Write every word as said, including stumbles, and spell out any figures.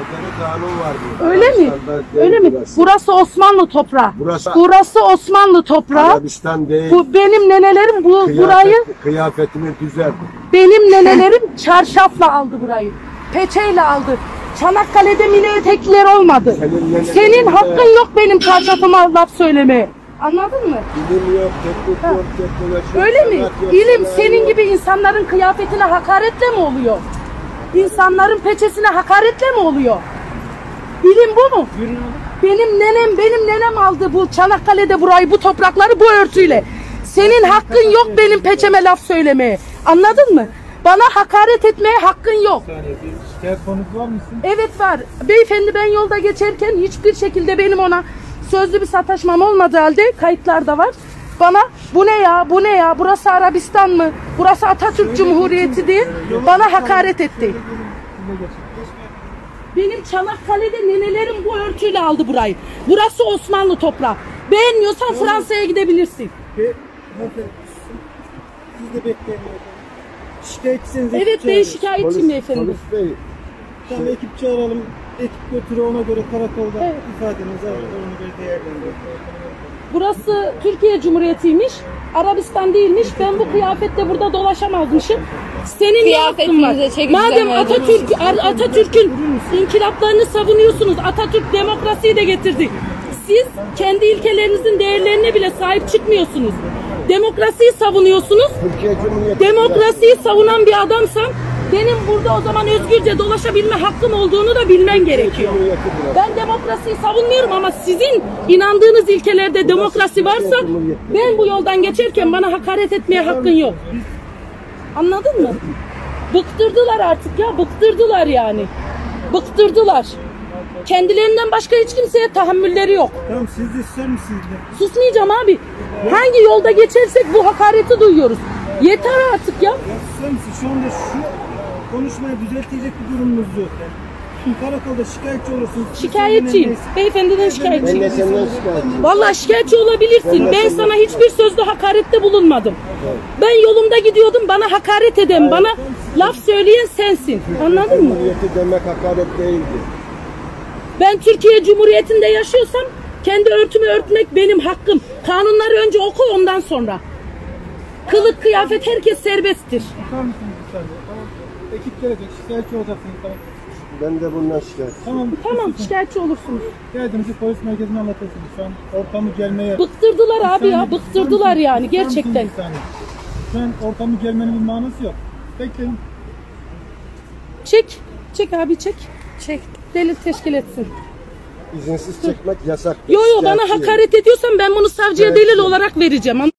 tane kanun var burada. Öyle mi? Öyle mi? Burası. Burası Osmanlı toprağı. Burası, burası Osmanlı toprağı. Arabistan değil. Bu benim nenelerim bu Kıyafet, burayı. Kıyafetini düzelt. Benim nenelerim çarşafla aldı burayı. Peçeyle aldı. Çanakkale'de mini etekliler olmadı. Senin, Senin hakkın yok benim çarşafıma laf söylemeye. Anladın mı? İlim yok, teknik Ha. yok, teknoloji yok. Öyle mi? Yok, İlim senin yok. gibi insanların kıyafetine hakaretle mi oluyor? İnsanların peçesine hakaretle mi oluyor? İlim bu mu? Benim nenem, benim nenem aldı bu Çanakkale'de burayı, bu toprakları bu örtüyle. Senin hakkın yok benim peçeme laf söylemeye. Anladın mı? Bana hakaret etmeye hakkın yok. Şikayet konusu var mısın? Evet var. Beyefendi ben yolda geçerken hiçbir şekilde benim ona sözlü bir sataşmam olmadığı halde kayıtlarda var. Bana bu ne ya, bu ne ya, burası Arabistan mı, burası Atatürk Cumhuriyeti diye bana hakaret etti. Benim Çanakkale'de nenelerim bu örtüyle aldı burayı. Burası Osmanlı toprağı. Beğenmiyorsan Fransa'ya gidebilirsin. Siz de bekleyin. Şikayetçisiniz. Evet ben şikayetçiyim beyefendi. Polis bey, Tamam, ekip çağıralım. Ekip götürüyor, ona göre karakolda Evet. ifadenizi alır, ona göre değerlendirir. Burası Türkiye Cumhuriyeti'ymiş. Arabistan değilmiş. Ben bu kıyafetle burada dolaşamazmışım. Senin ne hakkın var? Madem Atatürk Atatürk'ün inkılaplarını savunuyorsunuz. Atatürk demokrasiyi de getirdi. Siz kendi ilkelerinizin değerlerine bile sahip çıkmıyorsunuz. Demokrasiyi savunuyorsunuz. Türkiye Cumhuriyeti. Demokrasiyi savunan bir adamsan benim burada o zaman özgürce dolaşabilme hakkım olduğunu da bilmen gerekiyor. Ben demokrasiyi savunmuyorum ama sizin inandığınız ilkelerde demokrasi varsa ben bu yoldan geçerken bana hakaret etmeye hakkın yok. Anladın mı? Bıktırdılar artık ya, bıktırdılar yani. Bıktırdılar. Kendilerinden başka hiç kimseye tahammülleri yok. Tamam, siz de susar mısınız? de? Susmayacağım abi. Hangi yolda geçersek bu hakareti duyuyoruz. Yeter artık ya. Ya susar mısın? Şu anda şu konuşmayı düzeltecek bir durumunuz yok. Yani. Karakolda şikayetçi olursunuz. Şikayetçiyim. Beyefendiden Ben şikayetçiyim. de senden şikayetçiyim. Vallahi şikayetçi olabilirsin. Ben sana hiçbir sözlü hakarette bulunmadım. Ben yolumda gidiyordum, bana hakaret eden, bana laf söyleyen sensin. Anladın mı? Cumhuriyeti demek hakaret değildi. Ben Türkiye Cumhuriyeti'nde yaşıyorsam kendi örtümü örtmek benim hakkım. Kanunları önce oku, ondan sonra. Kılık kıyafet herkes serbesttir. Bakar mısınız bir saniye? Tamam. Ekip gelecek. Şikayetçi olacaksınız. Tamam. Ben de bundan şikayetçiyim. Tamam. Tamam, şikayetçi olursunuz. Geldiğinizde polis merkezine anlatırsınız. Şu an ortamı gelmeye... Bıktırdılar abi ya, Bir saniye, bıktırdılar bir yani saniye, gerçekten. bir saniye. Şu an ortamı gelmenin bir manası yok. Bekleyin. Çek, çek abi çek. Çek, delil teşkil etsin. İzinsiz çekmek yasak. Yo yo bana Şikayetçiyim. hakaret ediyorsan ben bunu savcıya delil olarak vereceğim.